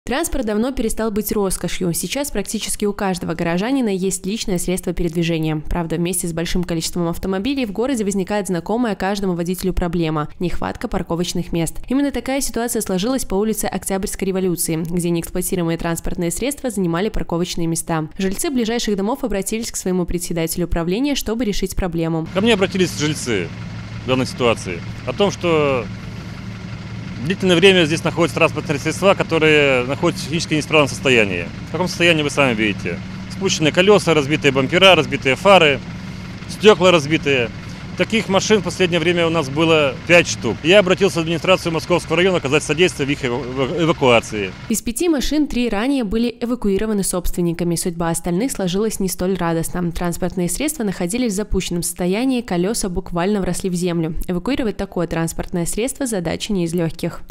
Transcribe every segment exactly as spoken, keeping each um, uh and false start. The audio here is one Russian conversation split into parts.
Транспорт давно перестал быть роскошью. Сейчас практически у каждого горожанина есть личное средство передвижения. Правда, вместе с большим количеством автомобилей в городе возникает знакомая каждому водителю проблема – нехватка парковочных мест. Именно такая ситуация сложилась по улице Октябрьской революции, где неэксплуатируемые транспортные средства занимали парковочные места. Жильцы ближайших домов обратились к своему председателю управления, чтобы решить проблему. Ко мне обратились жильцы в данной ситуации о том, что длительное время здесь находятся транспортные средства, которые находятся в технически неисправном состоянии. В каком состоянии вы сами видите? Спущенные колеса, разбитые бампера, разбитые фары, стекла разбитые. Таких машин в последнее время у нас было пять штук. Я обратился в администрацию Московского района оказать содействие в их эвакуации. Из пяти машин три ранее были эвакуированы собственниками. Судьба остальных сложилась не столь радостно. Транспортные средства находились в запущенном состоянии, колеса буквально вросли в землю. Эвакуировать такое транспортное средство – задача не из легких.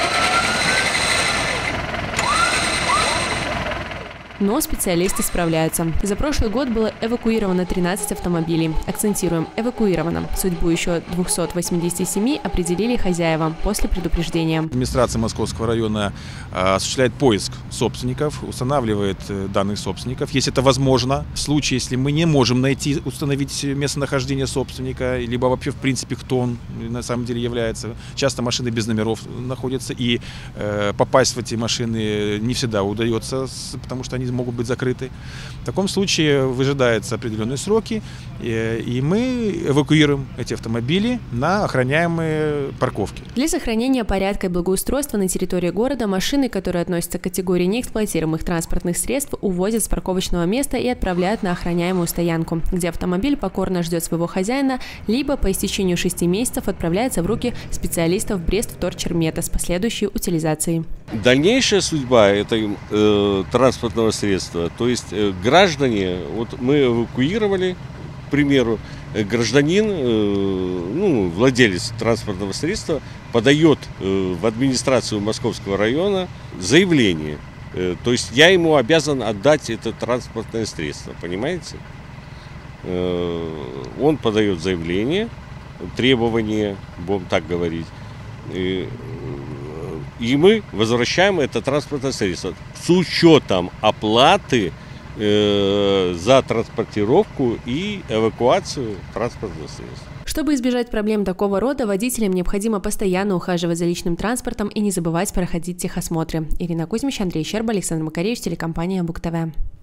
Но специалисты справляются. За прошлый год было эвакуировано тринадцать автомобилей. Акцентируем – эвакуировано. Судьбу еще двухсот восьмидесяти семи определили хозяева после предупреждения. Администрация Московского района осуществляет поиск собственников, устанавливает данных собственников, если это возможно. В случае, если мы не можем найти, установить местонахождение собственника, либо вообще в принципе кто он на самом деле является. Часто машины без номеров находятся, и э, попасть в эти машины не всегда удается, потому что они могут быть закрыты. В таком случае выжидаются определенные сроки, и, и мы эвакуируем эти автомобили на охраняемые парковки. Для сохранения порядка и благоустройства на территории города машины, которые относятся к категории неэксплуатируемых транспортных средств, увозят с парковочного места и отправляют на охраняемую стоянку, где автомобиль покорно ждет своего хозяина, либо по истечению шести месяцев отправляется в руки специалистов Бресвторчермета с последующей утилизацией. Дальнейшая судьба этой э, транспортного средства, то есть э, граждане, вот мы эвакуировали, к примеру, э, гражданин, э, ну, владелец транспортного средства подает э, в администрацию Московского района заявление, э, то есть я ему обязан отдать это транспортное средство, понимаете? Э, он подает заявление, требование, будем так говорить, э, и мы возвращаем это транспортное средство с учетом оплаты э, за транспортировку и эвакуацию транспортных средств. Чтобы избежать проблем такого рода, водителям необходимо постоянно ухаживать за личным транспортом и не забывать проходить техосмотры. Ирина Кузьмич, Андрей Щерба, Александр Макаревич, телекомпания Бук ТВ.